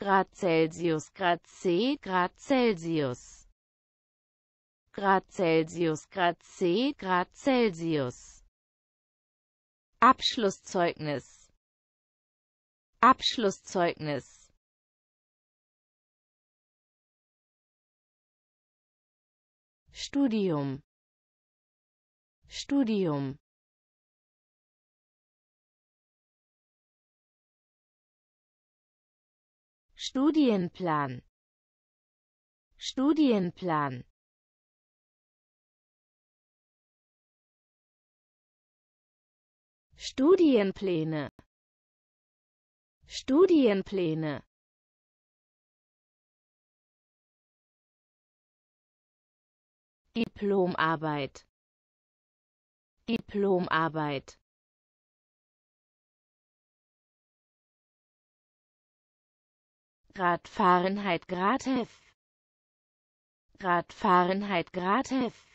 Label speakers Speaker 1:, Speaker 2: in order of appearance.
Speaker 1: Grad Celsius, Grad C, Grad Celsius. Grad Celsius, Grad C, Grad Celsius. Abschlusszeugnis. Abschlusszeugnis. Studium. Studium. Studienplan. Studienplan. Studienpläne. Studienpläne. Diplomarbeit. Diplomarbeit. Grad Fahrenheit, Grad F. Grad Fahrenheit, Grad F.